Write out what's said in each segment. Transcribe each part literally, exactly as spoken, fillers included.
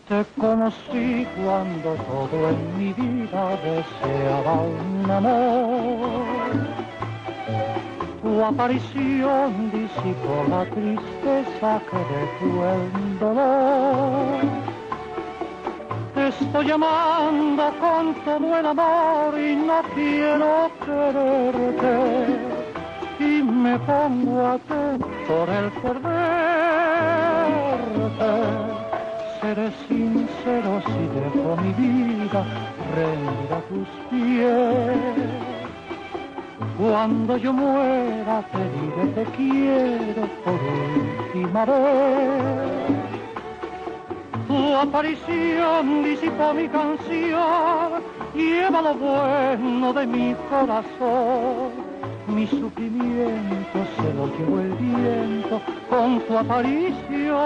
Te conocí cuando todo en mi vida deseaba un amor. Tu aparición disipó la tristeza que dejó el dolor. Te estoy llamando con todo el amor y no quiero quererte. Y me pongo atento por el perderte. Seré sincero si dejo mi vida rendida a tus pies. Cuando yo muera te diré te quiero por última vez. Tu aparición disipó mi canción, lleva lo bueno de mi corazón. Mi sufrimiento se lo llevó el viento con tu aparición.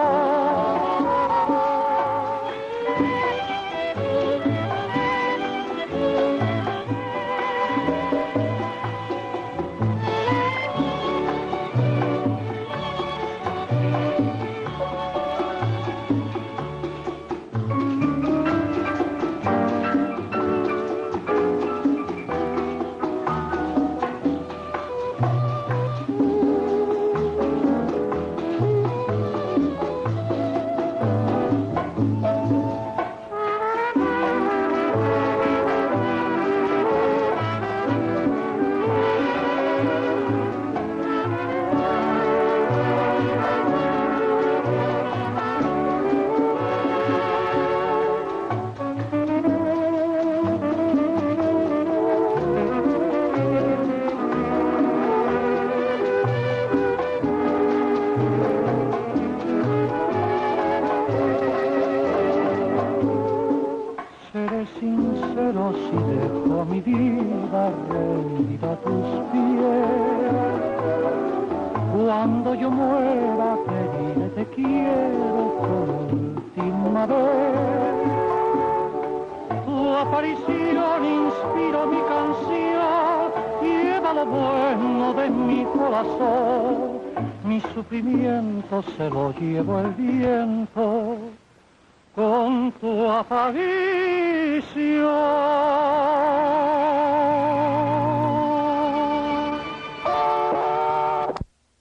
Seré sincero si dejo mi vida rendida a tus pies. Cuando yo muera te diré te quiero por última vez. Tu aparición inspiró mi canción, lleva lo bueno de mi corazón. Mi sufrimiento se lo llevó el viento con tu aparición.